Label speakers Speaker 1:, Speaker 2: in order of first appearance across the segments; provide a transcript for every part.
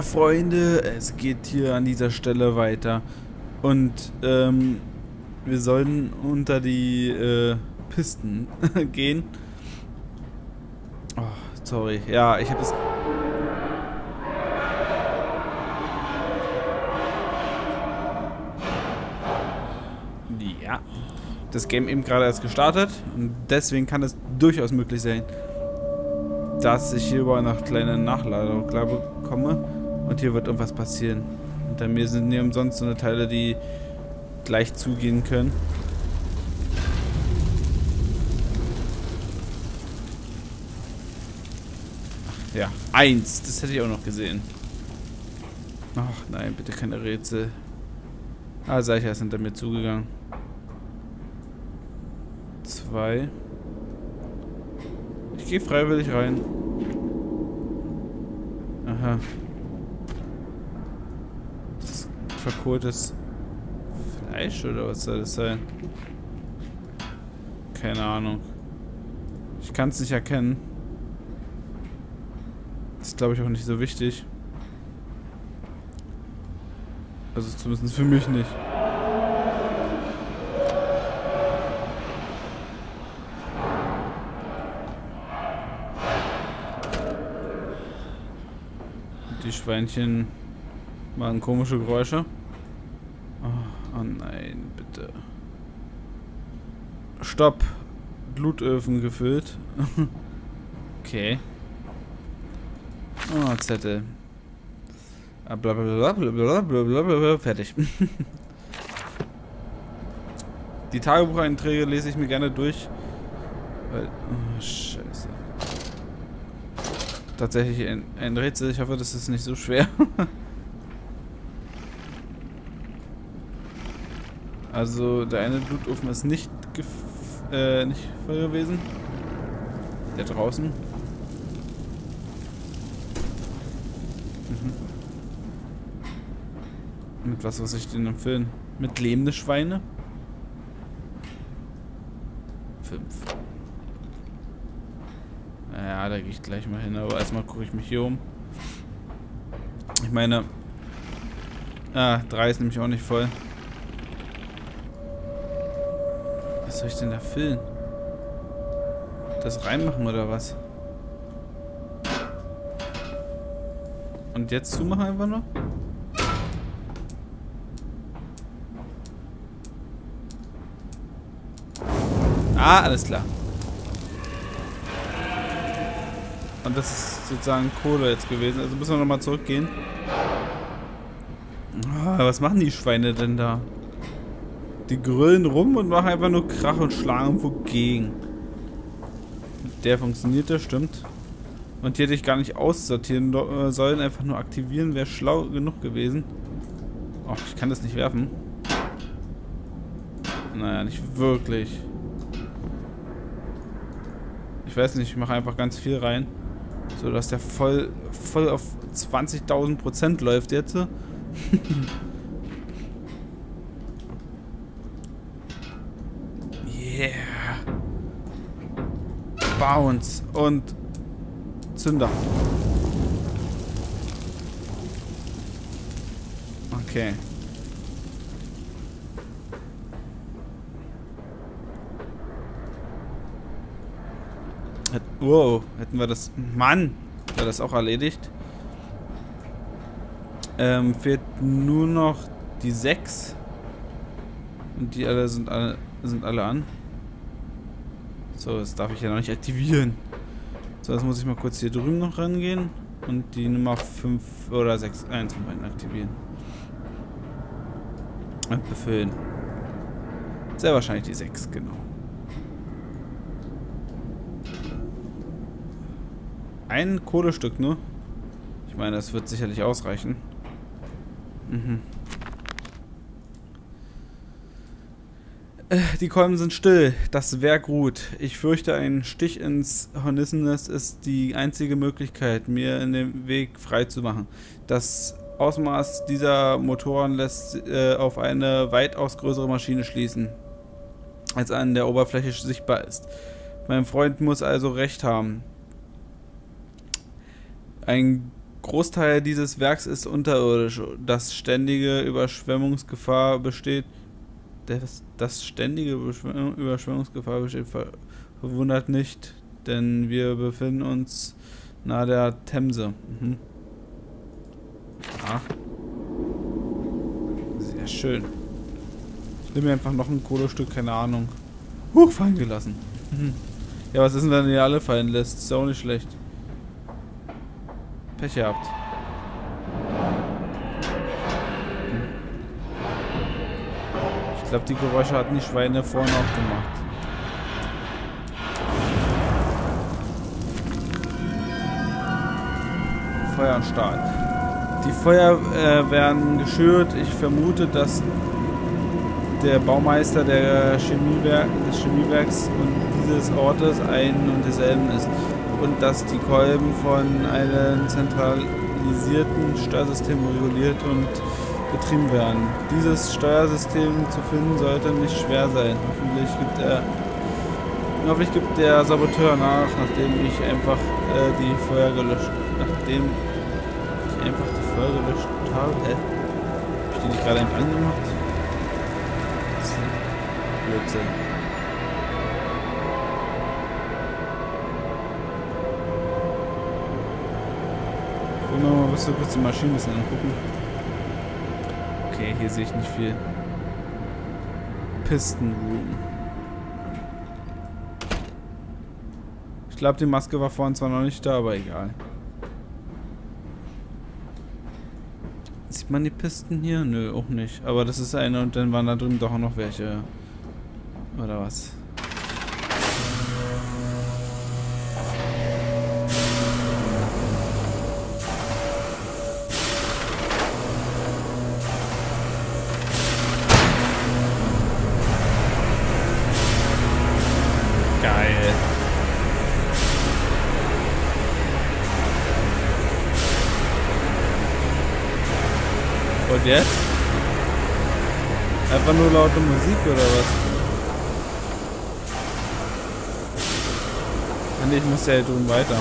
Speaker 1: Ja, Freunde, es geht hier an dieser Stelle weiter. Und wir sollen unter die Pisten gehen. Oh, sorry. Ja, ich habe das... Ja. Das Game eben gerade erst gestartet. Und deswegen kann es durchaus möglich sein, dass ich hier über eine kleine Nachladung bekomme. Und hier wird irgendwas passieren. Hinter mir sind nie umsonst so eine Teile, die gleich zugehen können. Ach, ja, 1. Das hätte ich auch noch gesehen. Ach nein, bitte keine Rätsel. Ah, Seicher ist hinter mir zugegangen. 2. Ich gehe freiwillig rein. Aha. Ist das verkohltes Fleisch oder was soll das sein? Keine Ahnung. Ich kann es nicht erkennen. Das ist, glaube ich, auch nicht so wichtig. Also zumindest für mich nicht. Die Schweinchen machen komische Geräusche. Oh nein, bitte. Stopp. Blutöfen gefüllt. Okay. Oh, Zettel. Blablabla. Fertig. Die Tagebucheinträge lese ich mir gerne durch. Weil, oh, scheiße. Tatsächlich ein Rätsel. Ich hoffe, das ist nicht so schwer. Also, der eine Blutofen ist nicht voll gewesen. Der draußen. Mhm. Mit was ich den empfehlen? Mit lebende Schweine? 5. Naja, da gehe ich gleich mal hin, aber erstmal gucke ich mich hier um. Ich meine... 3 ist nämlich auch nicht voll. Was soll ich denn da füllen? Das reinmachen oder was? Und jetzt zumachen einfach nur? Ah, alles klar. Und das ist sozusagen Kohle jetzt gewesen. Also müssen wir nochmal zurückgehen. Ah, was machen die Schweine denn da? Die grüllen rum und machen einfach nur Krach und schlagen irgendwo gegen. Der funktioniert, das stimmt. Und die hätte ich gar nicht aussortieren sollen. Einfach nur aktivieren, wäre schlau genug gewesen. Oh, ich kann das nicht werfen. Naja, nicht wirklich. Ich weiß nicht, ich mache einfach ganz viel rein. So, dass der voll auf 20.000% läuft jetzt. Yeah. Bounce und Zünder. Okay. Wow, hätten wir das... Mann! Wäre das auch erledigt. Fehlt nur noch die 6. Und die alle sind alle an. So, das darf ich ja noch nicht aktivieren. So, jetzt muss ich mal kurz hier drüben noch rangehen. Und die Nummer 5 oder 6, 1 von beiden aktivieren. Und befüllen. Sehr wahrscheinlich die 6, genau. Ein Kohlestück nur. Ich meine, das wird sicherlich ausreichen. Mhm. Die Kolben sind still. Das wäre gut. Ich fürchte, ein Stich ins Hornissennest ist die einzige Möglichkeit, mir in den Weg frei zu machen. Das Ausmaß dieser Motoren lässt auf eine weitaus größere Maschine schließen, als an der Oberfläche sichtbar ist. Mein Freund muss also recht haben. Ein Großteil dieses Werks ist unterirdisch, dass ständige Überschwemmungsgefahr besteht. Das ständige Überschwemmungsgefahr besteht, verwundert nicht, denn wir befinden uns nahe der Themse. Mhm. Ja. Sehr schön. Ich nehme mir einfach noch ein Kohlestück, keine Ahnung. Fallen gelassen. Mhm. Ja, was ist denn, wenn ihr alle fallen lässt? Ist ja auch nicht schlecht. Pech gehabt. Ich glaube, die Geräusche hatten die Schweine vorhin auch gemacht. Feuer und Stahl. Die Feuer werden geschürt. Ich vermute, dass der Baumeister des Chemiewerks und dieses Ortes ein und derselben ist. Und dass die Kolben von einem zentralisierten Steuersystem reguliert und betrieben werden. Dieses Steuersystem zu finden sollte nicht schwer sein. Hoffentlich gibt der Saboteur nach, nachdem ich einfach die Feuer gelöscht habe. Hab ich die nicht gerade einfach angemacht? Das ist ein Blödsinn. Ich will noch mal kurz die Maschine ein bisschen angucken. Okay, hier sehe ich nicht viel. Piston Room. Ich glaube, die Maske war vorhin zwar noch nicht da, aber egal. Sieht man die Pisten hier? Nö, auch nicht. Aber das ist eine und dann waren da drüben doch auch noch welche. Oder was? Geil. Und jetzt? Einfach nur laute Musik oder was? Ah ne, ich muss ja hier drüben weiter.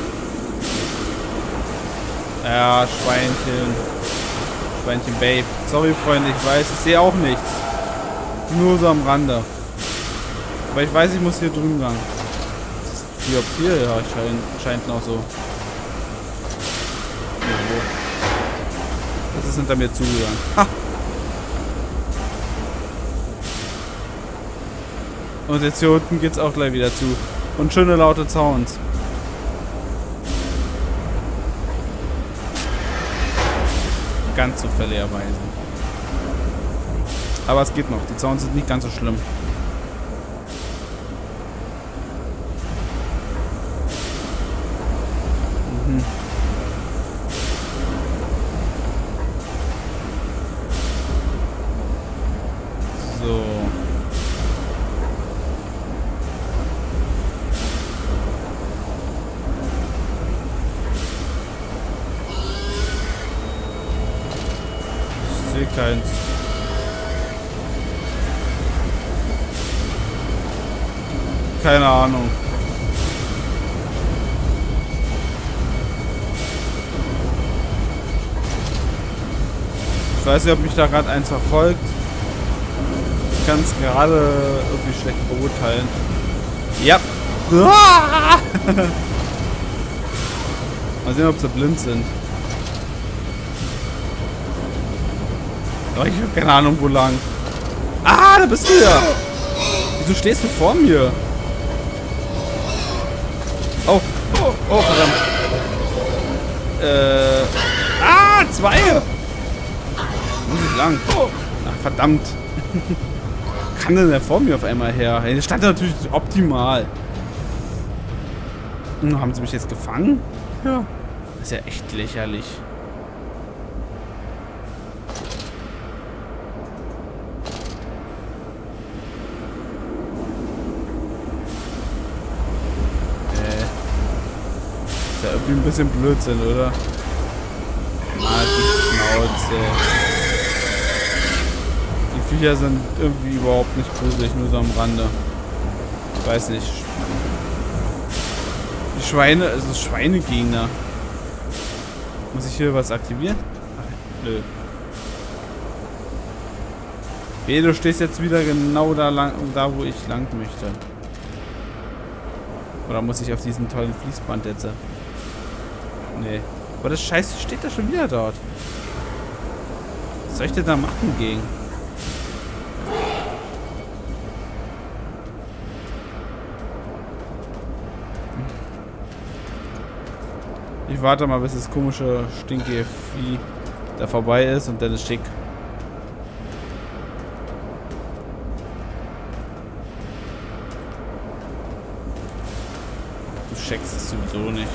Speaker 1: Ja, Schweinchen. Schweinchen Babe. Sorry, Freunde, ich weiß, ich sehe auch nichts. Nur so am Rande. Aber ich weiß, ich muss hier drüben lang. Wie ob hier, ja, scheint noch so. Das ist hinter mir zugegangen. Ha! Und jetzt hier unten geht's auch gleich wieder zu. Und schöne laute Sounds. Ganz zufälligerweise. Aber es geht noch. Die Sounds sind nicht ganz so schlimm. So. Ich sehe keins. Keine Ahnung. Ich weiß nicht, ob mich da gerade eins verfolgt. Ich kann es gerade irgendwie schlecht beurteilen. Ja. Mal sehen, ob sie blind sind. Aber ich habe keine Ahnung, wo lang. Ah, da bist du ja. Wieso stehst du vor mir? Oh, oh, verdammt. Zwei. Muss ich lang. Ach, verdammt. Kann denn der vor mir auf einmal her? Der stand natürlich optimal. Haben sie mich jetzt gefangen? Ja. Das ist ja echt lächerlich. Ist ja irgendwie ein bisschen Blödsinn, oder? Ah, die Schnauze. Die Viecher sind irgendwie überhaupt nicht gruselig, nur so am Rande. Ich weiß nicht. Die Schweine, also Schweinegegner. Muss ich hier was aktivieren? Ach, nö. Wehe, du stehst jetzt wieder genau da, wo ich lang möchte. Oder muss ich auf diesen tollen Fließband jetzt? Nee. Aber das Scheiße steht da schon wieder dort. Was soll ich denn da machen gegen? Ich warte mal, bis das komische, stinkige Vieh da vorbei ist und dann ist schick. Du checkst es sowieso nicht.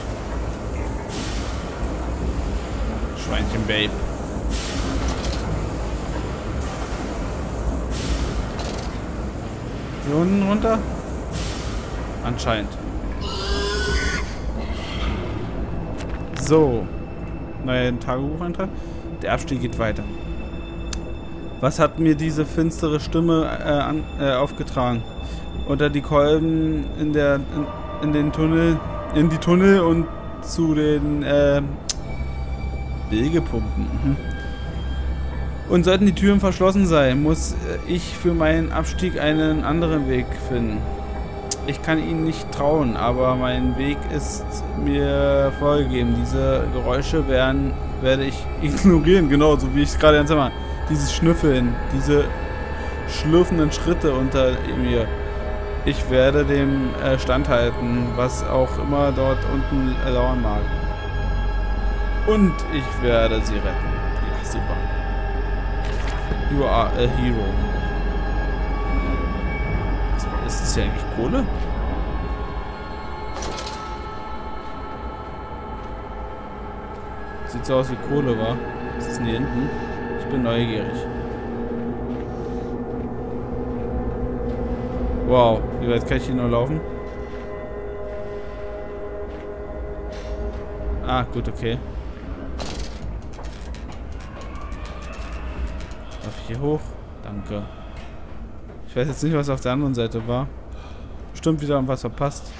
Speaker 1: Schweinchen, Babe. Hier unten runter? Anscheinend. So. Neuer Tagebucheintrag. Der Abstieg geht weiter. Was hat mir diese finstere Stimme aufgetragen? Unter die Kolben in die Tunnel und zu den Bilgepumpen. Mhm. Und sollten die Türen verschlossen sein, muss ich für meinen Abstieg einen anderen Weg finden. Ich kann ihnen nicht trauen, aber mein Weg ist mir vorgegeben. Diese Geräusche werde ich ignorieren, genau, so wie ich es gerade ganz einmal. Dieses Schnüffeln, diese schlürfenden Schritte unter mir. Ich werde dem standhalten, was auch immer dort unten lauern mag. Und ich werde sie retten. Ja, super. You are a hero. Ist das hier eigentlich Kohle? Sieht so aus wie Kohle, wa? Was ist denn hier hinten? Ich bin neugierig. Wow, wie weit kann ich hier nur laufen? Ah, gut, okay. Darf ich hier hoch? Danke. Ich weiß jetzt nicht, was auf der anderen Seite war. Bestimmt wieder was verpasst.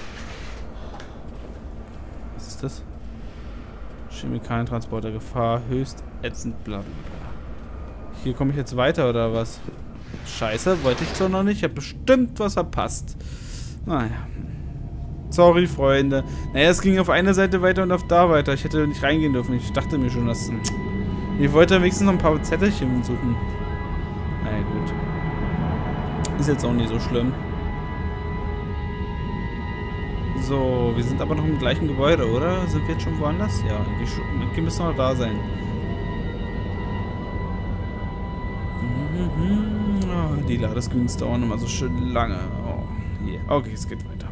Speaker 1: Was ist das? Chemikalientransporter, Gefahr, höchst ätzend, bla bla bla. Hier komme ich jetzt weiter, oder was? Scheiße, wollte ich doch noch nicht. Ich habe bestimmt was verpasst. Naja. Sorry, Freunde. Naja, es ging auf einer Seite weiter und auf da weiter. Ich hätte nicht reingehen dürfen. Ich dachte mir schon, dass... Ich wollte wenigstens noch ein paar Zettelchen suchen. Naja, gut. Ist jetzt auch nicht so schlimm. So, wir sind aber noch im gleichen Gebäude, oder? Sind wir jetzt schon woanders? Ja, irgendwie müssen wir noch da sein. Oh, die Ladescreens dauern immer so schön lange. Oh, hier. Okay, es geht weiter.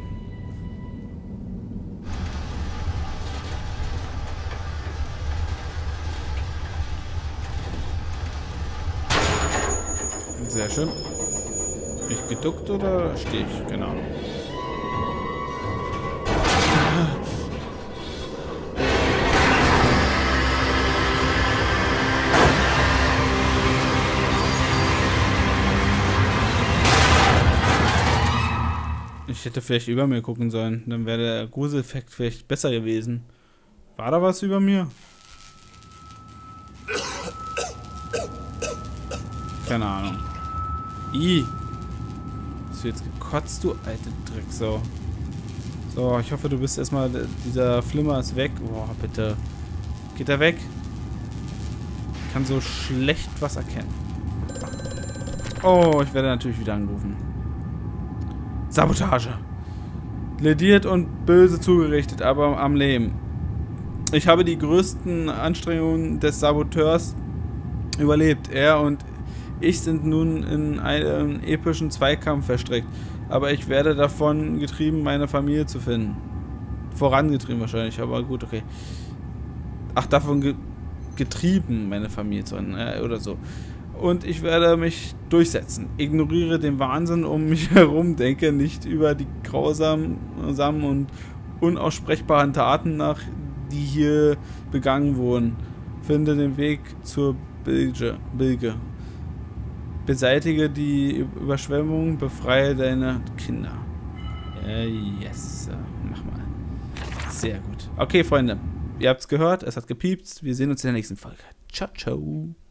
Speaker 1: Sehr schön. Bin ich geduckt oder stehe ich? Keine Ahnung. Ich hätte vielleicht über mir gucken sollen. Dann wäre der Gruseleffekt vielleicht besser gewesen. War da was über mir? Keine Ahnung. Hast du jetzt gekotzt, du alte Drecksau? So, ich hoffe, du bist erstmal... Dieser Flimmer ist weg. Boah, bitte. Geht er weg? Ich kann so schlecht was erkennen. Oh, ich werde natürlich wieder angerufen. Sabotage. Lediert und böse zugerichtet, aber am Leben. Ich habe die größten Anstrengungen des Saboteurs überlebt. Er und ich sind nun in einen epischen Zweikampf verstrickt. Aber ich werde davon getrieben, meine Familie zu finden. Vorangetrieben wahrscheinlich, aber gut, okay. Ach, davon getrieben, meine Familie zu finden, oder so. Und ich werde mich durchsetzen. Ignoriere den Wahnsinn um mich herum, denke nicht über die grausamen und unaussprechbaren Taten nach, die hier begangen wurden. Finde den Weg zur Bilge. Beseitige die Überschwemmung, befreie deine Kinder. Yes. Mach mal. Sehr gut. Okay, Freunde. ihr habt es gehört, es hat gepiepst. Wir sehen uns in der nächsten Folge. Ciao, ciao.